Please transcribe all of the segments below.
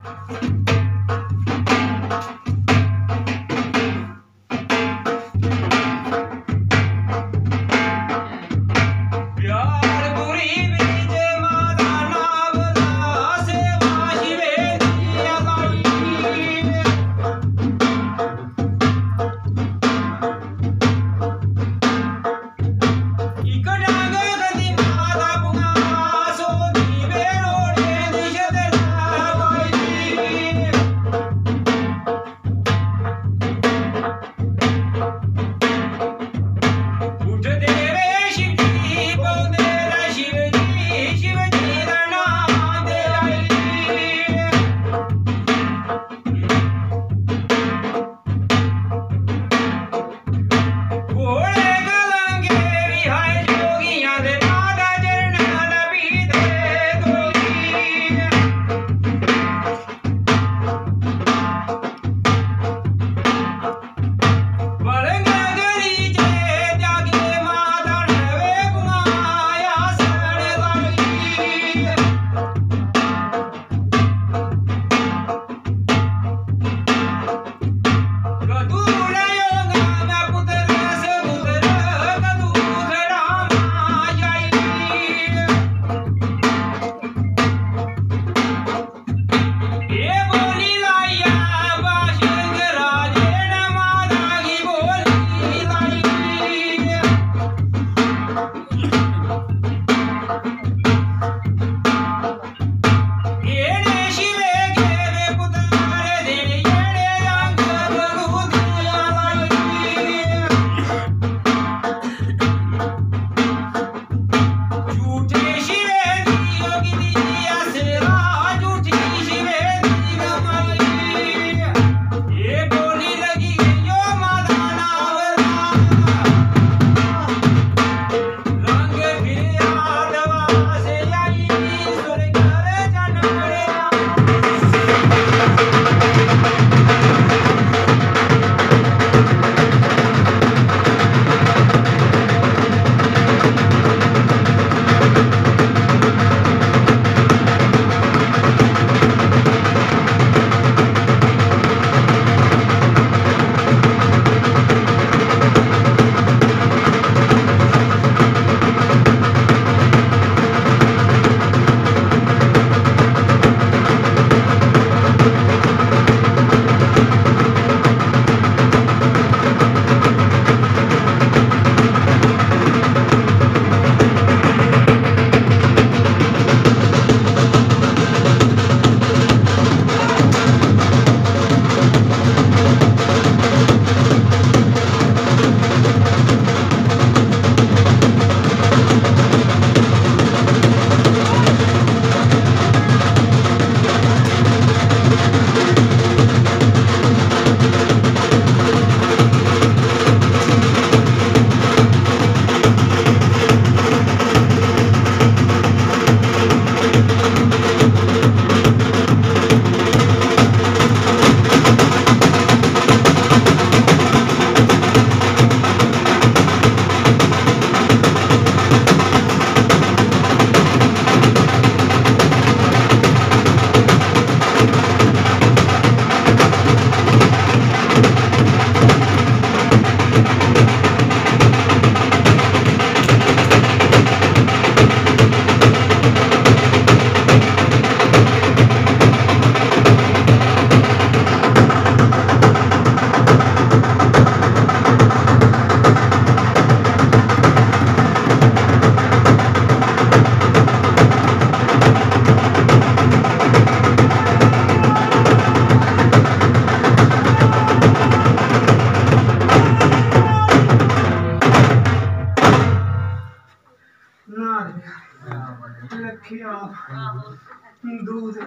दूध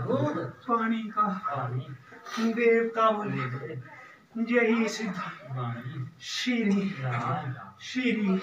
पानी का देवता बोले यही सिद्ध श्री श्री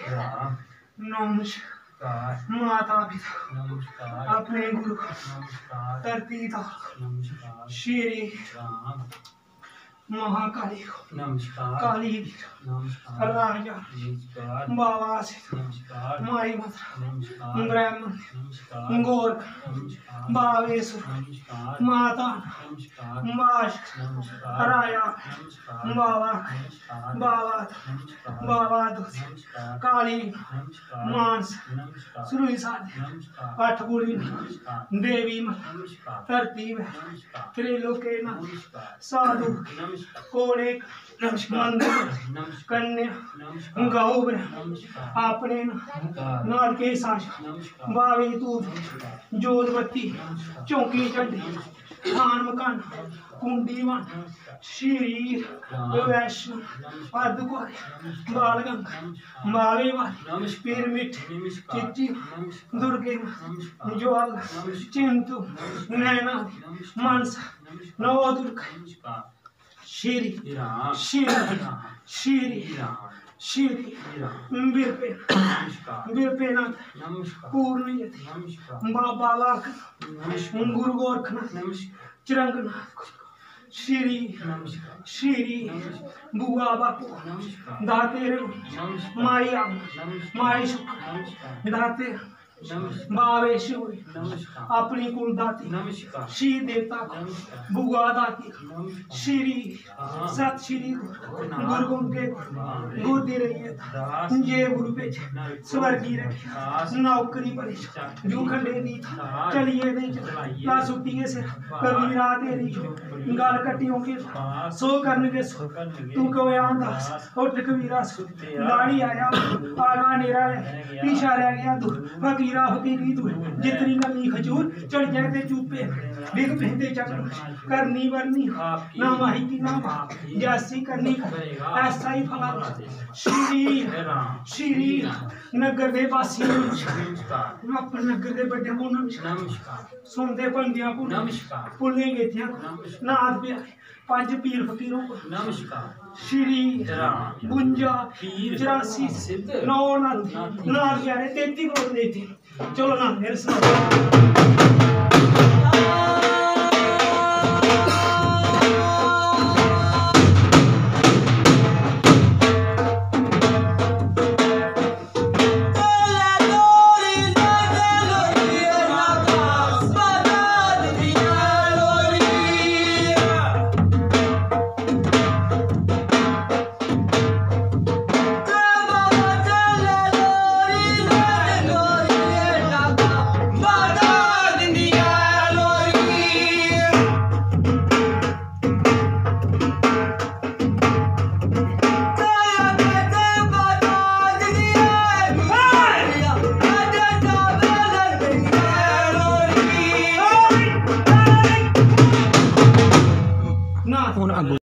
नमस्कार माता पिता अपने गुरु तरपीता श्री महाकाली को नमस्कार, काली नमस्कार, राजा नमस्कार, बाबा से नमस्कार, माई माता नमस्कार, ब्राह्मण नमस्कार, गोरख नमस्कार, बावेश्वर नमस्कार, माता नमस्कार, माश नमस्कार, राया नमस्कार, बाबा नमस्कार, बाबा नमस्कार, बाबा नमस्कार, काली नमस्कार, मांस नमस्कार, सुरुई साधे नमस्कार, अठगुड़ी नमस्कार, देवी माँ नमस्कार, धरती में नमस्कार, त्रिलोकेना नमस्कार, साधु नमस्कार, कोड़े नमस्कार, मंदिर नमस्कार, कन्या नमस्कार, गौ नमस्कार, अपने नमस्कार, नाल के साज नमस्कार, बावे दूध नमस्कार, जोतबत्ती नमस्कार, चौकी चंडी थान मकान कुंडी वन शरीर वैष्णो अद्भुत बालगंग बावेवाल पिरमिड चिच्ची दुर्गे जोग चिंतु नैना मनसा नवदुर्गा श्री श्री श्री बिरपेनाथ पूर्ण बाबा लाख गुरु गोरखनाथ चिरंगनाथ श्री श्री बुआ बापू दाते माई माई सुख दाते बावे शिव अपनी कुल दाती श्री देवता को बुआ दाती श्री सत श्री गुरु के गुरु दे रही है जय गुरु पे स्वर्गी रखी नौकरी पर जो खंडे दी चलिए नहीं ला सुटिए से कबीरा तेरी गाल कटियों के सो करने के सो तू को आंदा उठ कबीरा गाड़ी आया आगा नेरा पीछा रह गया तू फकीरा फकीरी तू जितनी नमी खजूर चढ़ जाए ते चूपे बिग पहते चक्र करनी वरनी ना माही की ना जैसी करनी ऐसा ही फला श्री श्री नगर दे वासी अपने नगर दे बड़े मोना नमस्कार सुनते बंदियां को नमस्कार पुलेंगे थे नाथ पे पांच पीर फकीरों को नमस्कार श्री 52 84 9 नाथ 33 करोड़ देते चलो ना मेरे साथ